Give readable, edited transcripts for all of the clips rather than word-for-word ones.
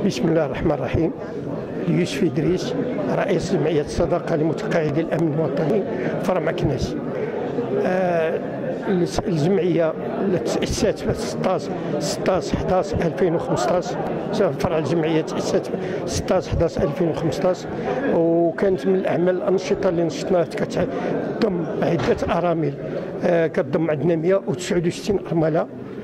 بسم الله الرحمن الرحيم. يوسف إدريس، رئيس جمعية الصداقة لمتقاعدي الأمن الوطني فرع مكناس. الجمعية تأسست في 16/11/2015. فرع الجمعية تأسست 16/11/2015، وكانت من الأعمال الأنشطة اللي نشطناها كتضم عدة أرامل. كتضم عندنا 169 أرملة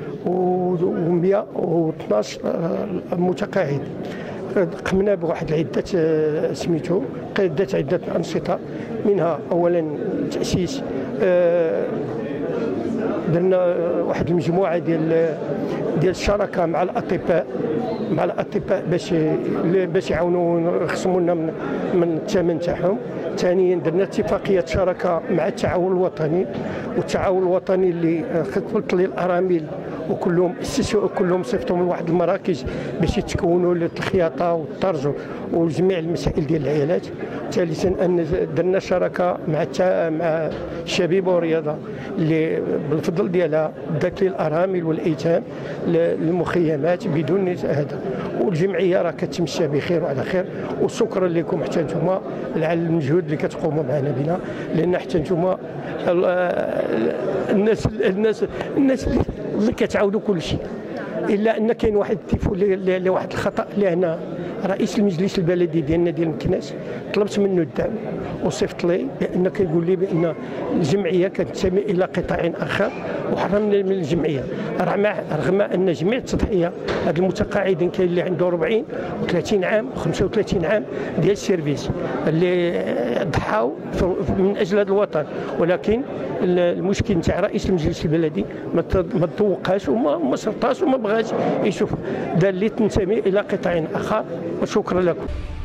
و112 متقاعد. قمنا بواحد العدة سميتو عدة أنشطة، منها أولا تأسيس درنا واحد المجموعة ديال الشراكة مع الأطباء باش يعاونوا يخصموا لنا من الثمن تاعهم. ثانيا درنا اتفاقية شراكة مع التعاون الوطني، والتعاون الوطني اللي خطط للأرامل كلهم صيفطوا من واحد المراكز باش يتكونوا للخياطة والطرز وجميع المسائل ديال العيالات. ثالثا ان درنا شراكة مع الشبيبة والرياضة اللي بالفضل ديالها دات للأرامل والأيتام للمخيمات بدون هذا. والجمعية راه كتمشى بخير وعلى خير، وشكرا لكم حتى نتوما على المجهود اللي كتقوموا معنا بنا، لان حتى نتوما الناس اللي كتعاودوا كل شيء. الا ان كاين واحد لواحد الخطا، لان رئيس المجلس البلدي ديالنا ديال مكناس طلبت منه الدعم وصيفط لي بان كيقول لي بان الجمعيه كتنتمي الى قطاع اخر وحرمنا من الجمعيه، رغم ان جميع التضحيه هاد المتقاعدين كاين اللي عنده 40 و30 عام و35 عام ديال السيرفيس اللي ضحاو من اجل هذا الوطن، ولكن المشكل نتاع رئيس المجلس البلدي ما توقعش وما شرطاش وما بغاش يشوف، دار لي تنتمي الى قطاع اخر. وشكرا لكم.